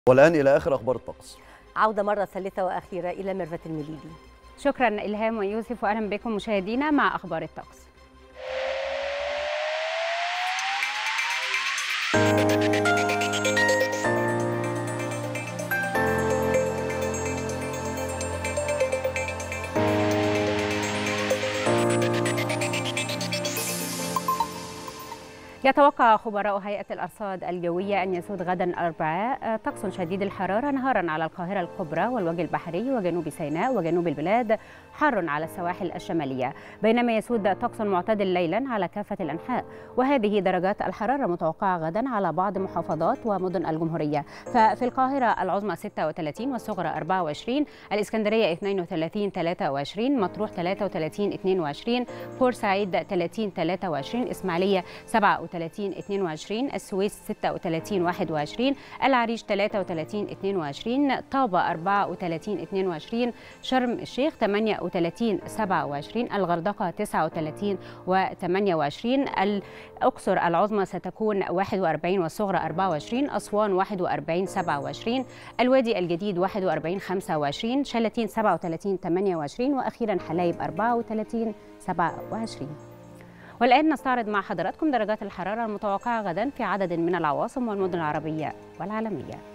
والآن إلى آخر أخبار الطقس. عودة مرة ثالثة وأخيرة إلى ميرفت المليدي. شكرا إلهام ويوسف، وأهلا بكم مشاهدينا مع أخبار الطقس. يتوقع خبراء هيئة الأرصاد الجوية أن يسود غدا الأربعاء طقس شديد الحرارة نهارا على القاهرة الكبرى والوجه البحري وجنوب سيناء وجنوب البلاد، حار على السواحل الشمالية، بينما يسود طقس معتدل ليلا على كافة الأنحاء. وهذه درجات الحرارة متوقعة غدا على بعض محافظات ومدن الجمهورية. ففي القاهرة العظمى 36 والصغرى 24، الإسكندرية 32 23، مطروح 33 22، بورسعيد 30 23، إسماعيلية 37 22، السويس 36 21، العريش 33 22، طابة 34 22، شرم الشيخ 38 27، الغردقة 39 و28، الأقصر العظمى ستكون 41 والصغرى 24، أسوان 41 27، الوادي الجديد 41 25، شلاتين 37 28، وأخيرا حلايب 34 27. والآن نستعرض مع حضراتكم درجات الحرارة المتوقعة غدا في عدد من العواصم والمدن العربية والعالمية.